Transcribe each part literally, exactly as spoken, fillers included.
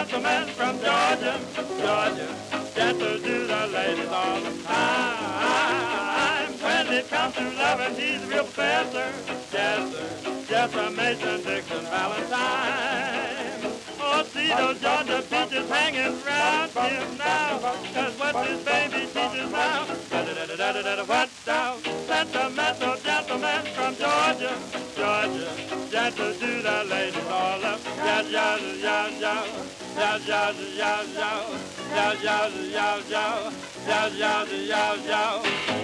Gentleman from Georgia, Georgia, gentle to the ladies all the time. When it comes to loving, he's a real professor, yes sir, just a Mason Dixon Valentine. Oh, see those Georgia peaches hanging round him now, cause what this baby teaches now, da-da-da-da-da-da-da, what now? Sentimental gentleman from Georgia, Georgia, gentle to the ladies all up, yow, yow, yow, yow, yow, yow, yow, yow, yow, yow, yow, yow, yow, yow, yow, yow.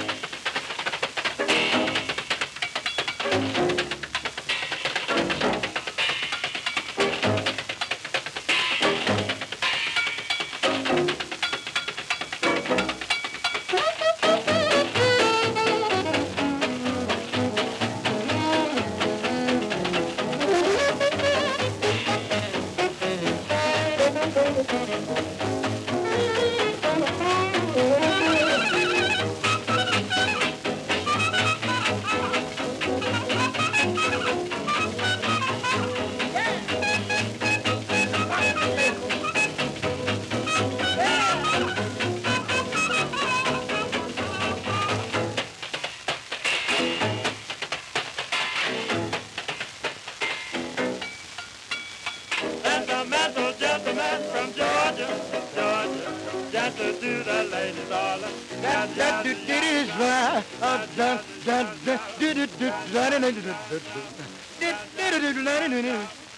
Sentimental gentleman from Georgia, Georgia, gentle to the ladies all up. That that do do is right. That that that do do do.